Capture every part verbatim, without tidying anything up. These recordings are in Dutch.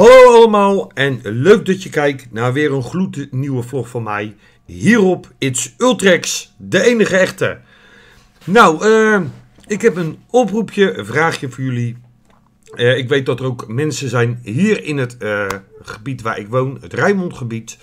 Hallo allemaal en leuk dat je kijkt naar weer een gloednieuwe vlog van mij. Hierop It's Ultrex, de enige echte. Nou, uh, ik heb een oproepje, een vraagje voor jullie. Uh, ik weet dat er ook mensen zijn hier in het uh, gebied waar ik woon, het Rijnmondgebied.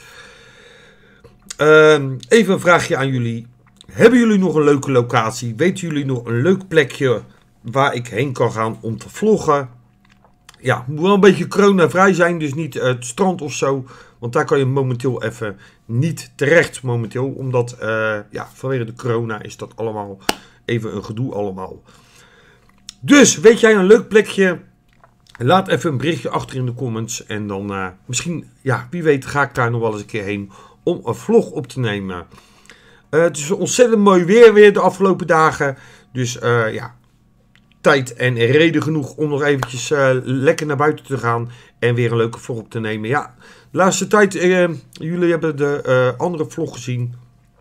Uh, even een vraagje aan jullie. Hebben jullie nog een leuke locatie? Weten jullie nog een leuk plekje waar ik heen kan gaan om te vloggen? Ja, het moet wel een beetje coronavrij zijn, dus niet uh, het strand of zo. Want daar kan je momenteel even niet terecht momenteel. Omdat, uh, ja, vanwege de corona is dat allemaal even een gedoe allemaal. Dus, weet jij een leuk plekje? Laat even een berichtje achter in de comments. En dan, uh, misschien, ja, wie weet ga ik daar nog wel eens een keer heen om een vlog op te nemen. Uh, het is ontzettend mooi weer weer de afgelopen dagen. Dus, uh, ja. Tijd en reden genoeg om nog eventjes uh, lekker naar buiten te gaan en weer een leuke vlog op te nemen. Ja, de laatste tijd, uh, jullie hebben de uh, andere vlog gezien.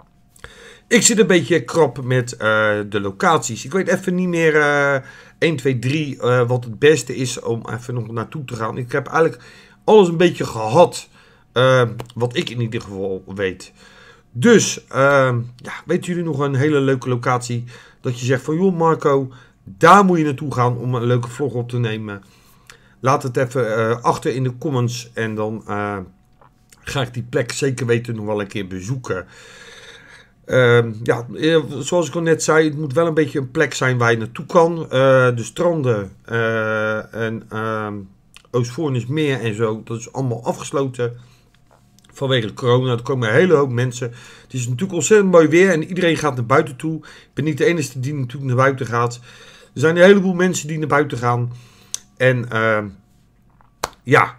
Ik zit een beetje krap met uh, de locaties. Ik weet even niet meer uh, één, twee, drie uh, wat het beste is om even nog naartoe te gaan. Ik heb eigenlijk alles een beetje gehad, uh, wat ik in ieder geval weet. Dus, uh, ja, weten jullie nog een hele leuke locatie dat je zegt van joh Marco, daar moet je naartoe gaan om een leuke vlog op te nemen. Laat het even uh, achter in de comments. En dan uh, ga ik die plek zeker weten nog wel een keer bezoeken. Uh, ja, zoals ik al net zei, het moet wel een beetje een plek zijn waar je naartoe kan. Uh, de stranden uh, en uh, Oostvoornismeer en zo, dat is allemaal afgesloten. Vanwege de corona, er komen een hele hoop mensen. Het is natuurlijk ontzettend mooi weer en iedereen gaat naar buiten toe. Ik ben niet de enige die natuurlijk naar buiten gaat. Er zijn een heleboel mensen die naar buiten gaan. En uh, ja,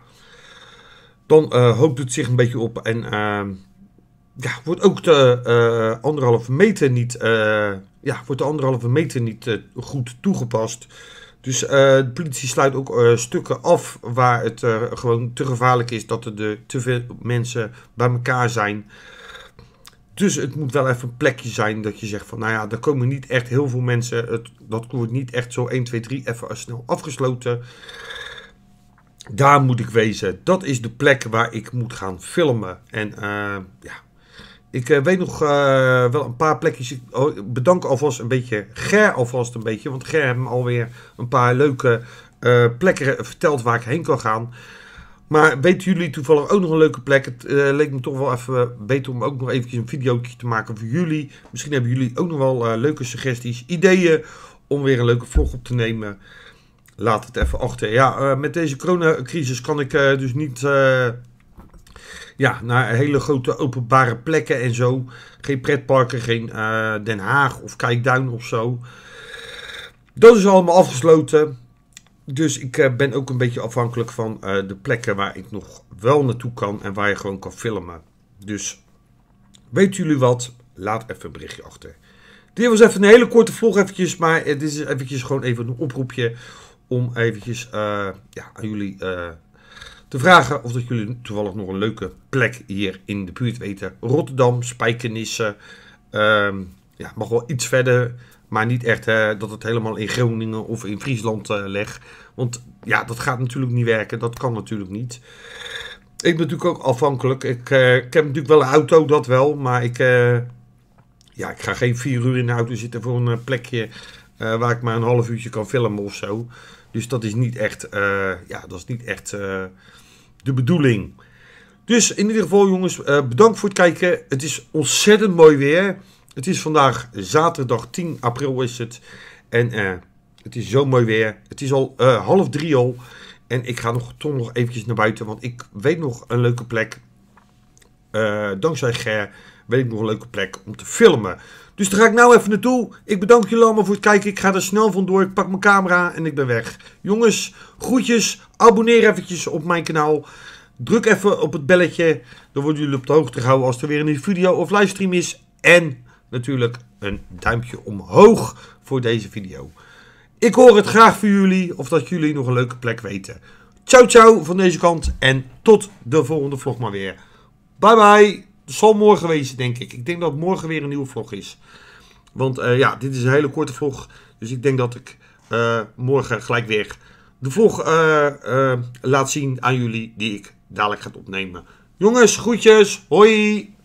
dan uh, hoopt het zich een beetje op. En uh, ja, wordt ook de uh, anderhalve meter niet, uh, ja, wordt de anderhalve meter niet uh, goed toegepast. Dus uh, de politie sluit ook uh, stukken af waar het uh, gewoon te gevaarlijk is dat er de, te veel mensen bij elkaar zijn. Dus het moet wel even een plekje zijn dat je zegt van nou ja, daar komen niet echt heel veel mensen. Het, dat wordt niet echt zo één, twee, drie even snel afgesloten. Daar moet ik wezen. Dat is de plek waar ik moet gaan filmen. En uh, ja, ik uh, weet nog uh, wel een paar plekjes. Ik oh, bedank alvast een beetje Ger alvast een beetje. Want Ger heeft me alweer een paar leuke uh, plekken verteld waar ik heen kan gaan. Maar weten jullie toevallig ook nog een leuke plek? Het uh, leek me toch wel even beter om ook nog eventjes een videootje te maken voor jullie. Misschien hebben jullie ook nog wel uh, leuke suggesties, ideeën om weer een leuke vlog op te nemen. Laat het even achter. Ja, uh, met deze coronacrisis kan ik uh, dus niet uh, ja, naar hele grote openbare plekken en zo. Geen pretparken, geen uh, Den Haag of Kijkduin of zo. Dat is allemaal afgesloten. Dus ik uh, ben ook een beetje afhankelijk van uh, de plekken waar ik nog wel naartoe kan en waar je gewoon kan filmen. Dus weten jullie wat? Laat even een berichtje achter. Dit was even een hele korte vlog eventjes, maar dit is eventjes gewoon even een oproepje om eventjes uh, ja, aan jullie uh, te vragen of dat jullie toevallig nog een leuke plek hier in de buurt weten. Rotterdam, Spijkenisse, uh, ja, mag wel iets verder. Maar niet echt hè, dat het helemaal in Groningen of in Friesland uh, ligt. Want ja, dat gaat natuurlijk niet werken. Dat kan natuurlijk niet. Ik ben natuurlijk ook afhankelijk. Ik, uh, ik heb natuurlijk wel een auto, dat wel. Maar ik, uh, ja, ik ga geen vier uur in de auto zitten voor een uh, plekje uh, waar ik maar een half uurtje kan filmen of zo. Dus dat is niet echt, uh, ja, dat is niet echt uh, de bedoeling. Dus in ieder geval jongens, uh, bedankt voor het kijken. Het is ontzettend mooi weer. Het is vandaag zaterdag tien april is het. En uh, het is zo mooi weer. Het is al uh, half drie al. En ik ga nog, toch nog eventjes naar buiten. Want ik weet nog een leuke plek. Uh, dankzij Ger weet ik nog een leuke plek om te filmen. Dus daar ga ik nou even naartoe. Ik bedank jullie allemaal voor het kijken. Ik ga er snel vandoor. Ik pak mijn camera en ik ben weg. Jongens, groetjes. Abonneer eventjes op mijn kanaal. Druk even op het belletje. Dan worden jullie op de hoogte gehouden als er weer een nieuwe video of livestream is. En natuurlijk een duimpje omhoog voor deze video. Ik hoor het graag van jullie of dat jullie nog een leuke plek weten. Ciao ciao van deze kant en tot de volgende vlog maar weer. Bye bye. Het zal morgen wezen denk ik. Ik denk dat morgen weer een nieuwe vlog is. Want uh, ja, dit is een hele korte vlog. Dus ik denk dat ik uh, morgen gelijk weer de vlog uh, uh, laat zien aan jullie die ik dadelijk ga opnemen. Jongens, groetjes, hoi!